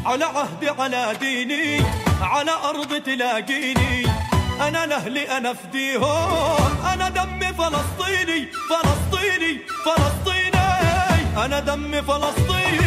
على عهدي على ديني، على أرض تلاقيني، أنا لأهلي أنا فديهم، أنا دمي فلسطيني فلسطيني فلسطيني، أنا دمي فلسطيني.